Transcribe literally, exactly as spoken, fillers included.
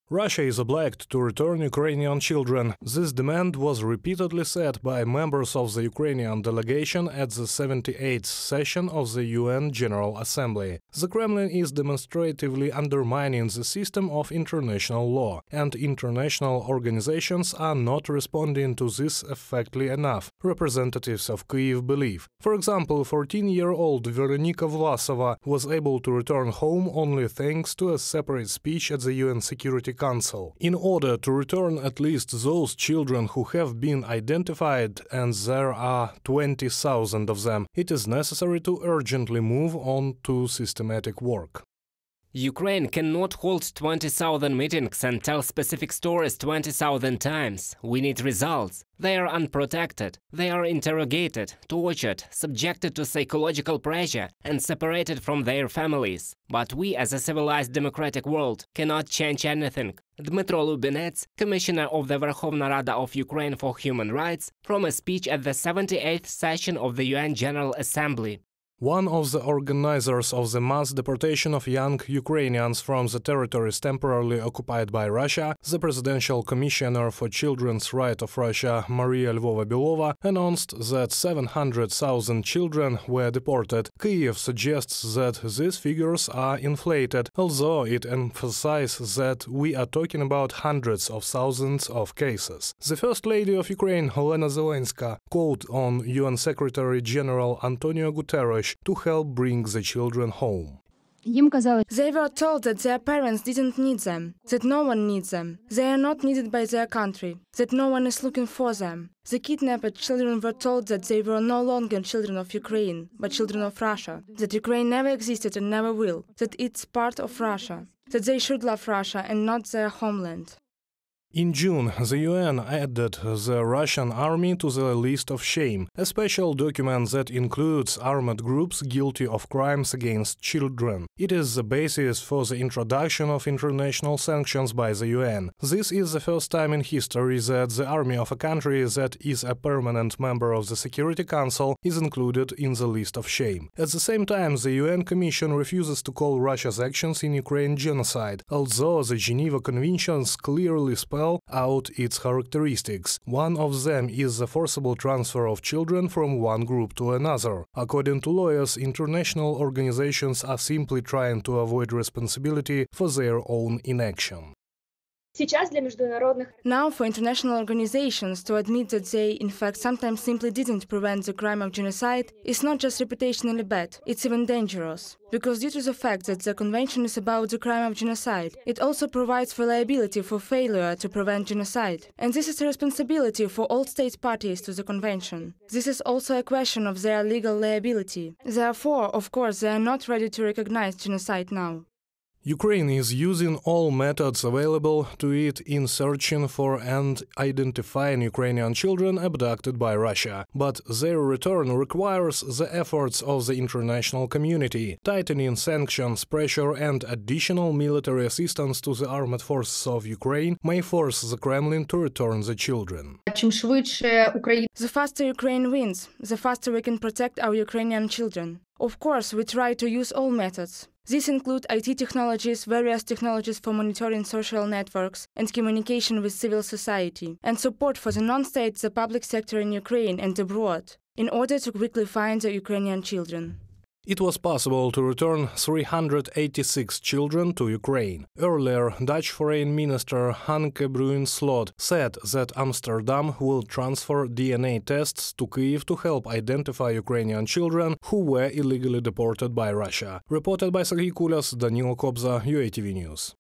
Russia is obliged to return Ukrainian children. This demand was repeatedly set by members of the Ukrainian delegation at the seventy-eighth session of the U N General Assembly. The Kremlin is demonstratively undermining the system of international law, and international organizations are not responding to this effectively enough, representatives of Kyiv believe. For example, fourteen-year-old Veronika Vlasova was able to return home only thanks to a separate speech at the U N Security Council. In order to return at least those children who have been identified, and there are twenty thousand of them, it is necessary to urgently move on to systematic work. Ukraine cannot hold twenty thousand meetings and tell specific stories twenty thousand times. We need results. They are unprotected. They are interrogated, tortured, subjected to psychological pressure, and separated from their families. But we, as a civilized democratic world, cannot change anything. Dmytro Lubinets, Commissioner of the Verkhovna Rada of Ukraine for Human Rights, from a speech at the seventy-eighth session of the U N General Assembly. One of the organizers of the mass deportation of young Ukrainians from the territories temporarily occupied by Russia, the Presidential Commissioner for Children's Rights of Russia, Maria Lvova-Belova, announced that seven hundred thousand children were deported. Kyiv suggests that these figures are inflated, although it emphasizes that we are talking about hundreds of thousands of cases. The First Lady of Ukraine, Olena Zelenska, called on U N Secretary-General Antonio Guterres to help bring the children home. They were told that their parents didn't need them, that no one needs them, they are not needed by their country, that no one is looking for them. The kidnapped children were told that they were no longer children of Ukraine, but children of Russia, that Ukraine never existed and never will, that it's part of Russia, that they should love Russia and not their homeland. In June, the U N added the Russian army to the list of shame, a special document that includes armed groups guilty of crimes against children. It is the basis for the introduction of international sanctions by the U N. This is the first time in history that the army of a country that is a permanent member of the Security Council is included in the list of shame. At the same time, the U N Commission refuses to call Russia's actions in Ukraine genocide, although the Geneva Conventions clearly spell out its characteristics. One of them is the forcible transfer of children from one group to another. According to lawyers, international organizations are simply trying to avoid responsibility for their own inaction. Now, for international organizations to admit that they, in fact, sometimes simply didn't prevent the crime of genocide is not just reputationally bad, it's even dangerous. Because due to the fact that the convention is about the crime of genocide, it also provides for liability for failure to prevent genocide. And this is a responsibility for all state parties to the convention. This is also a question of their legal liability. Therefore, of course, they are not ready to recognize genocide now. Ukraine is using all methods available to it in searching for and identifying Ukrainian children abducted by Russia, but their return requires the efforts of the international community. Tightening sanctions, pressure and additional military assistance to the armed forces of Ukraine may force the Kremlin to return the children. The faster Ukraine wins, the faster we can protect our Ukrainian children. Of course, we try to use all methods. These include I T technologies, various technologies for monitoring social networks and communication with civil society, and support for the non-state, the public sector in Ukraine and abroad, in order to quickly find the Ukrainian children. It was possible to return three hundred eighty-six children to Ukraine. Earlier, Dutch Foreign Minister Hanke Bruins-Slot said that Amsterdam will transfer D N A tests to Kyiv to help identify Ukrainian children who were illegally deported by Russia. Reported by Serhiy Kulyas, Danilo Kobza, U A T V News.